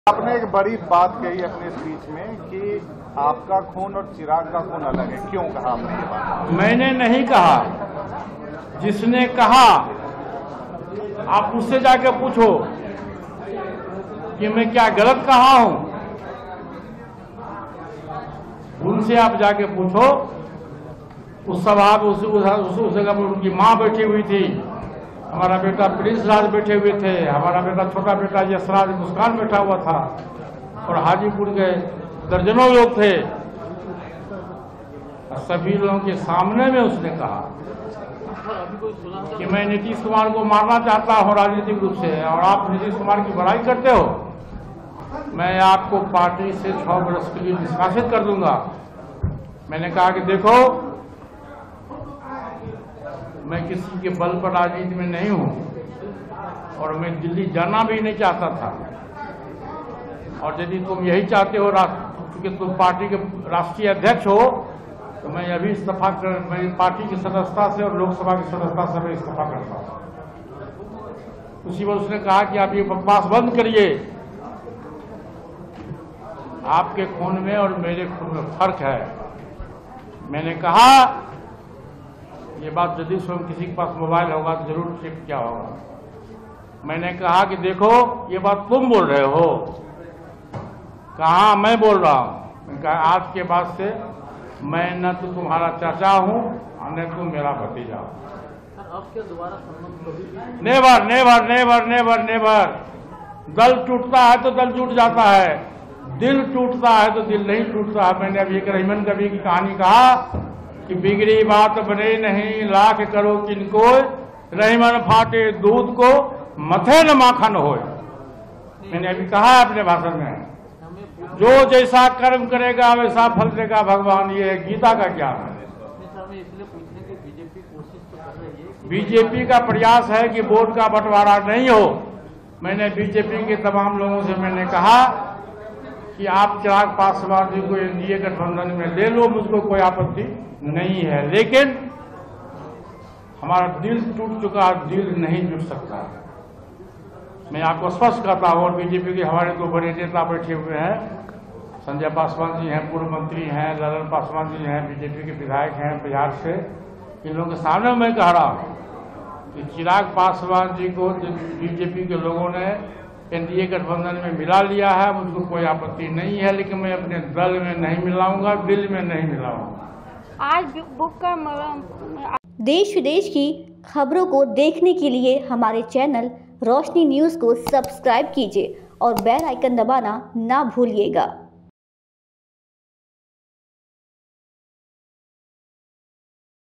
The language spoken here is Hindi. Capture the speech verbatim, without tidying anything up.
आपने एक बड़ी बात कही अपने स्पीच में कि आपका खून और चिराग का खून अलग है। क्यों कहा आपने ये बात? मैंने नहीं कहा, जिसने कहा आप उससे जाके पूछो कि मैं क्या गलत कहा हूं। उनसे आप जाके पूछो। उस सभा में उस, उस, उस जगह पर उनकी मां बैठी हुई थी, हमारा बेटा प्रिंस राज बैठे हुए थे, हमारा बेटा छोटा बेटा यशराज मुस्कान बैठा हुआ था और हाजीपुर के दर्जनों लोग थे। सभी लोगों के सामने में उसने कहा कि मैं नीतीश कुमार को मारना चाहता हूं राजनीतिक रूप से, और आप नीतीश कुमार की बड़ाई करते हो। मैं आपको पार्टी से छह वर्ष के लिए निष्कासित कर दूंगा। मैंने कहा कि देखो, मैं किसी के बल पर राजनीति में नहीं हूं और मैं दिल्ली जाना भी नहीं चाहता था। और यदि तुम यही चाहते हो क्योंकि तुम पार्टी के राष्ट्रीय अध्यक्ष हो, तो मैं अभी इस्तीफा कर मैं पार्टी की सदस्यता से और लोकसभा की सदस्यता से मैं इस्तीफा करता हूं। उसी पर उसने कहा कि आप ये बकवास बंद करिए, आपके खून में और मेरे खून में फर्क है। मैंने कहा ये बात यदि स्वयं किसी के पास मोबाइल होगा तो जरूर चेक किया होगा। मैंने कहा कि देखो, ये बात तुम बोल रहे हो, कहा मैं बोल रहा हूं। मैंने कहा आज के बाद से मैं न तो तुम्हारा चाचा हूं और न तुम मेरा भतीजा हो। अब क्या दोबारा संबंध? Never never never never never. दल टूटता है तो दल टूट जाता है, दिल टूटता है तो दिल नहीं टूटता है। मैंने अभी एक रहीमन कवि की कहानी कहा कि बिगड़ी बात बने नहीं लाख करो किनको, रहीमन फाटे दूध को मथे न माखन होए। मैंने अभी कहा है अपने भाषण में, जो जैसा कर्म करेगा वैसा फल देगा भगवान। ये गीता का ज्ञान है। बीजेपी का प्रयास है कि वोट का बंटवारा नहीं हो। मैंने बीजेपी के तमाम लोगों से मैंने कहा कि आप चिराग पासवान जी को एनडीए गठबंधन में ले लो, मुझको कोई आपत्ति नहीं है, लेकिन हमारा दिल टूट चुका, दिल नहीं जुट सकता। मैं आपको स्पष्ट कहता हूं। और बीजेपी के हमारे दो बड़े नेता बैठे हुए हैं, संजय पासवान जी हैं, पूर्व मंत्री हैं, ललन पासवान जी हैं, बीजेपी के विधायक हैं बिहार से। इन लोगों के सामने मैं कह रहा हूं कि चिराग पासवान जी को बीजेपी के लोगों ने एनडीए गठबंधन में मिला लिया है, मुझको कोई आपत्ति नहीं है, लेकिन मैं अपने दल में नहीं मिलाऊंगा, दिल में नहीं मिलाऊंगा। आज बुक का देश विदेश की खबरों को देखने के लिए हमारे चैनल रोशनी न्यूज़ को सब्सक्राइब कीजिए और बेल आइकन दबाना ना भूलिएगा।